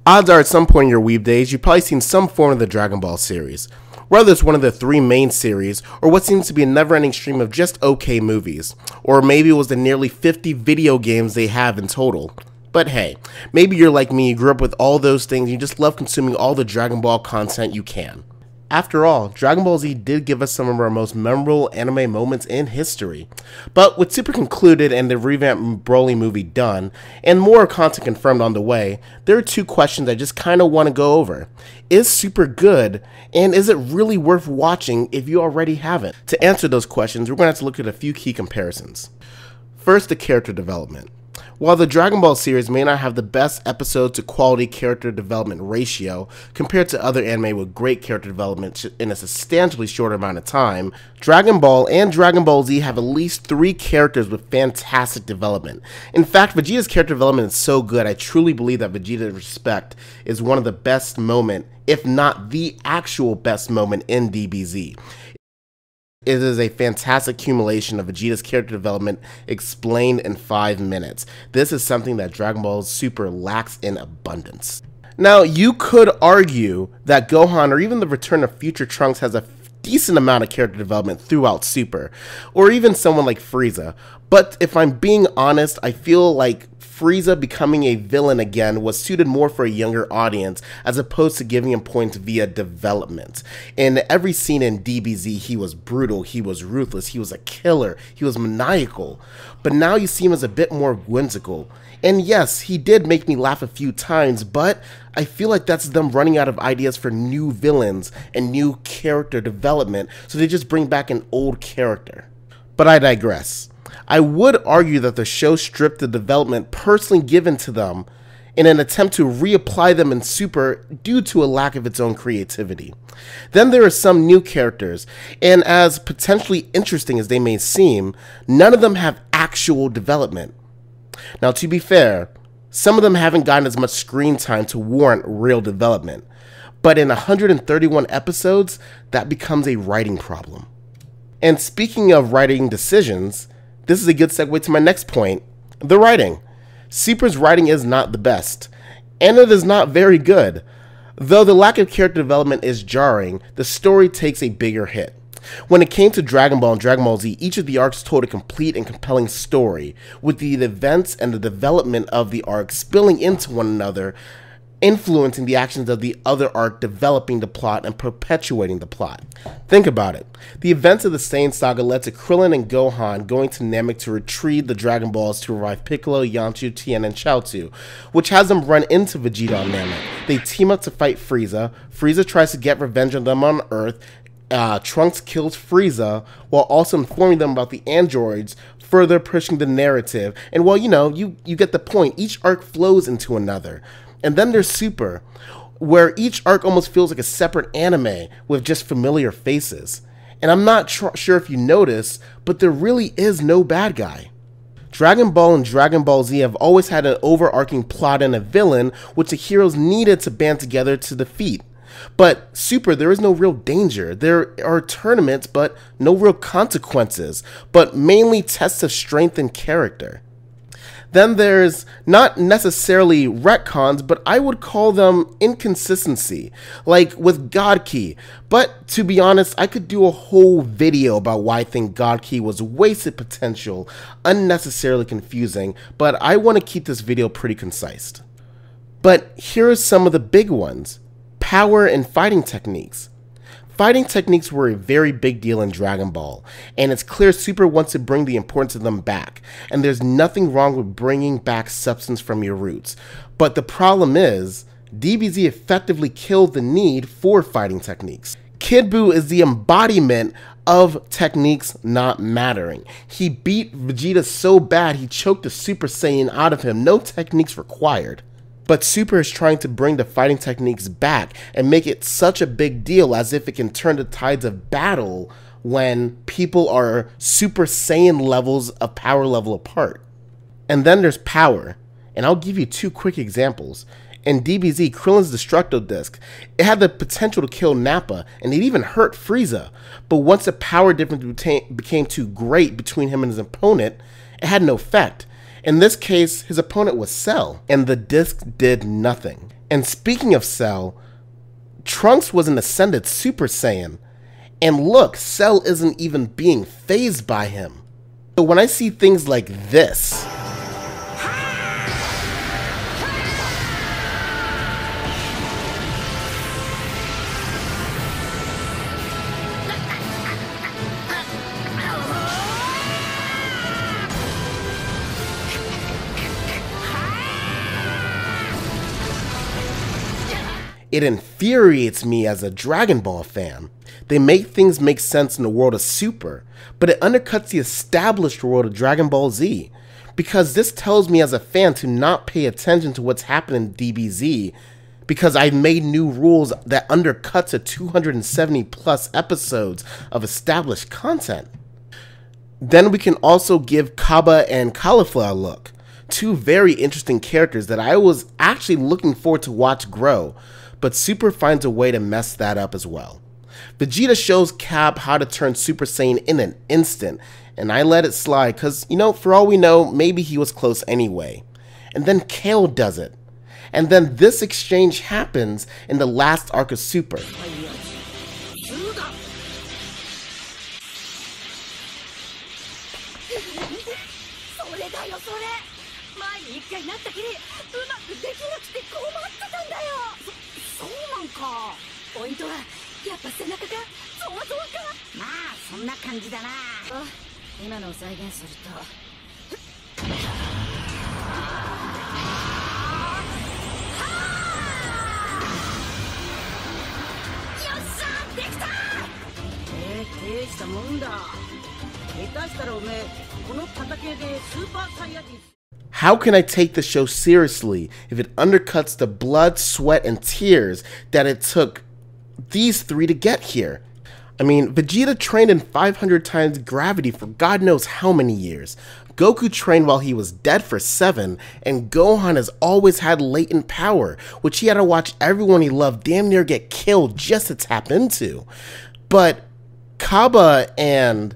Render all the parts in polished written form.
Odds are at some point in your weeb days, you've probably seen some form of the Dragon Ball series. Whether it's one of the three main series, or what seems to be a never-ending stream of just okay movies. Or maybe it was the nearly 50 video games they have in total. But hey, maybe you're like me, you grew up with all those things, and you just love consuming all the Dragon Ball content you can. After all, Dragon Ball Z did give us some of our most memorable anime moments in history. But with Super concluded and the revamped Broly movie done, and more content confirmed on the way, there are two questions I just kinda want to go over. Is Super good, and is it really worth watching if you already haven't? To answer those questions, we're going to have to look at a few key comparisons. First, the character development. While the Dragon Ball series may not have the best episode to quality character development ratio compared to other anime with great character development in a substantially shorter amount of time, Dragon Ball and Dragon Ball Z have at least 3 characters with fantastic development. In fact, Vegeta's character development is so good, I truly believe that Vegeta's Respect is one of the best moment, if not the actual best moment in DBZ. It is a fantastic accumulation of Vegeta's character development explained in 5 minutes. This is something that Dragon Ball Super lacks in abundance. Now, you could argue that Gohan or even the Return of Future Trunks has a decent amount of character development throughout Super, or even someone like Frieza. But if I'm being honest, I feel like Frieza becoming a villain again was suited more for a younger audience as opposed to giving him points via development. In every scene in DBZ, he was brutal, he was ruthless, he was a killer, he was maniacal. But now you see him as a bit more whimsical. And yes, he did make me laugh a few times, but I feel like that's them running out of ideas for new villains and new character development, so they just bring back an old character. But I digress. I would argue that the show stripped the development personally given to them in an attempt to reapply them in Super due to a lack of its own creativity. Then there are some new characters, and as potentially interesting as they may seem, none of them have actual development. Now, to be fair, some of them haven't gotten as much screen time to warrant real development, but in 131 episodes, that becomes a writing problem. And speaking of writing decisions, this is a good segue to my next point, the writing. Super's writing is not the best, and it is not very good. Though the lack of character development is jarring, the story takes a bigger hit. When it came to Dragon Ball and Dragon Ball Z, each of the arcs told a complete and compelling story, with the events and the development of the arc spilling into one another, influencing the actions of the other arc, developing the plot and perpetuating the plot. Think about it. The events of the Saiyan Saga led to Krillin and Gohan going to Namek to retrieve the Dragon Balls to revive Piccolo, Yamcha, Tien, and Chaozu, which has them run into Vegeta on Namek. They team up to fight Frieza. Frieza tries to get revenge on them on Earth. Trunks kills Frieza while also informing them about the androids, further pushing the narrative. And well, you get the point. Each arc flows into another. And then there's Super, where each arc almost feels like a separate anime with just familiar faces. And I'm not sure if you noticed, but there really is no bad guy. Dragon Ball and Dragon Ball Z have always had an overarching plot and a villain which the heroes needed to band together to defeat. But Super, there is no real danger. There are tournaments, but no real consequences, but mainly tests of strength and character. Then there's not necessarily retcons, but I would call them inconsistency, like with God Ki. But to be honest, I could do a whole video about why I think God Ki was wasted potential, unnecessarily confusing, but I want to keep this video pretty concise. But here are some of the big ones. Power and fighting techniques. Fighting techniques were a very big deal in Dragon Ball, and it's clear Super wants to bring the importance of them back, and there's nothing wrong with bringing back substance from your roots. But the problem is, DBZ effectively killed the need for fighting techniques. Kid Buu is the embodiment of techniques not mattering. He beat Vegeta so bad he choked the Super Saiyan out of him, no techniques required. But Super is trying to bring the fighting techniques back and make it such a big deal as if it can turn the tides of battle when people are Super Saiyan levels of power level apart. And then there's power, and I'll give you 2 quick examples. In DBZ, Krillin's Destructo Disc, it had the potential to kill Nappa, and it even hurt Frieza. But once the power difference became too great between him and his opponent, it had no effect. In this case, his opponent was Cell, and the disc did nothing. And speaking of Cell, Trunks was an ascended Super Saiyan. And look, Cell isn't even being fazed by him. So when I see things like this, it infuriates me as a Dragon Ball fan. They make things make sense in the world of Super, but it undercuts the established world of Dragon Ball Z, because this tells me as a fan to not pay attention to what's happening in DBZ, because I've made new rules that undercuts the 270 plus episodes of established content. Then we can also give Cabba and Caulifla a look, two very interesting characters that I was actually looking forward to watch grow, but Super finds a way to mess that up as well. Vegeta shows Cap how to turn Super Saiyan in an instant, and I let it slide cause, you know, for all we know, maybe he was close anyway. And then Kale does it. And then this exchange happens in the last arc of Super. How can I take the show seriously if it undercuts the blood, sweat, and tears that it took these three to get here? I mean, Vegeta trained in 500 times gravity for God knows how many years. Goku trained while he was dead for 7, and Gohan has always had latent power, which he had to watch everyone he loved damn near get killed just to tap into. But Cabba and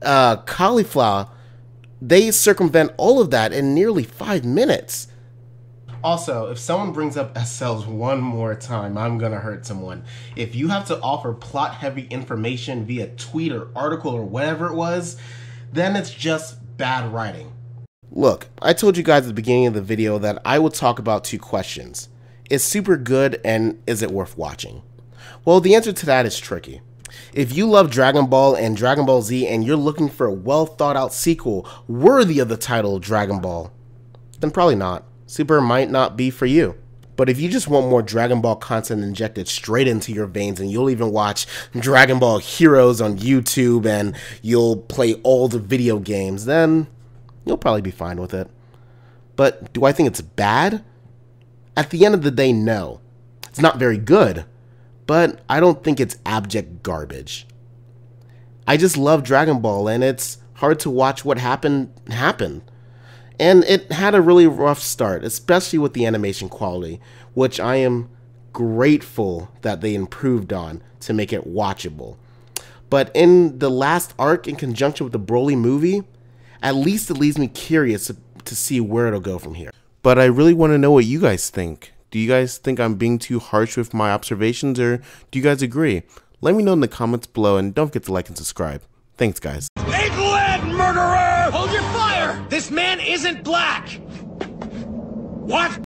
Caulifla, they circumvent all of that in nearly 5 minutes. Also, if someone brings up SLs one more time, I'm gonna hurt someone. If you have to offer plot-heavy information via tweet or article or whatever it was, then it's just bad writing. Look, I told you guys at the beginning of the video that I would talk about 2 questions. Is Super good, and is it worth watching? Well, the answer to that is tricky. If you love Dragon Ball and Dragon Ball Z and you're looking for a well thought out sequel worthy of the title Dragon Ball, then probably not. Super might not be for you. But if you just want more Dragon Ball content injected straight into your veins, and you'll even watch Dragon Ball Heroes on YouTube and you'll play all the video games, then you'll probably be fine with it. But do I think it's bad? At the end of the day, no. It's not very good, but I don't think it's abject garbage. I just love Dragon Ball, and it's hard to watch what happened. And it had a really rough start, especially with the animation quality, which I am grateful that they improved on to make it watchable. But in the last arc, in conjunction with the Broly movie, at least it leaves me curious to see where it'll go from here. But I really want to know what you guys think. Do you guys think I'm being too harsh with my observations, or do you guys agree? Let me know in the comments below, and don't forget to like and subscribe. Thanks, guys. Egg-led murderer! Hold your fire! This man isn't black! What?